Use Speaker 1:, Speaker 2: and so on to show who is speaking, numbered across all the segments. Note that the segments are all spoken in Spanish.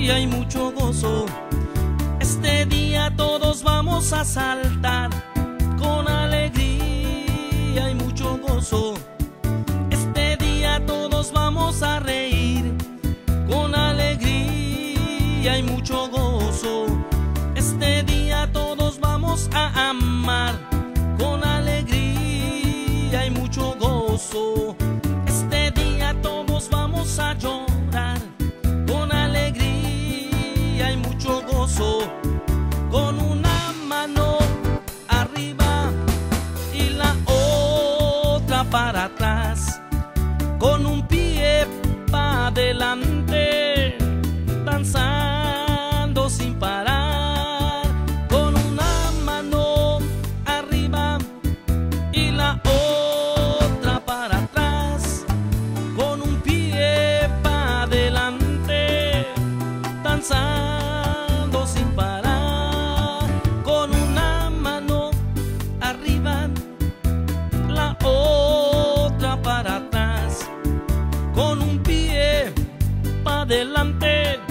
Speaker 1: alegría y mucho gozo. Este día todos vamos a saltar con alegría y mucho gozo. Este día todos vamos a reír con alegría y mucho gozo. Este día todos vamos a amar con alegría y mucho gozo. Este día todos vamos a llorar con alegría y mucho gozo. Con una mano arriba y la otra para atrás, con un pie para adelante, danzando sin parar. Con una mano arriba y la otra para atrás, con un pie para adelante, danzando sin parar. Con una mano arriba, la otra para atrás, con un pie para adelante,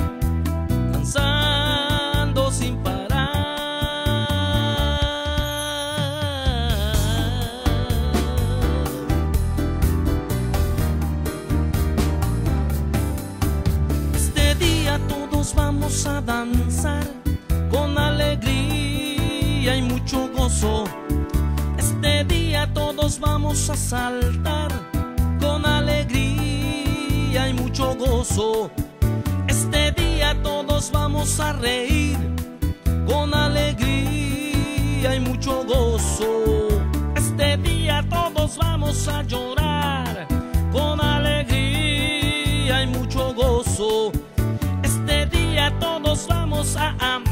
Speaker 1: danzando sin parar. Este día todos vamos a danzar con alegría y mucho gozo. Este día todos vamos a saltar con alegría y mucho gozo. Este día todos vamos a reír con alegría y mucho gozo. Este día todos vamos a llorar con alegría y mucho gozo. Este día todos vamos a amar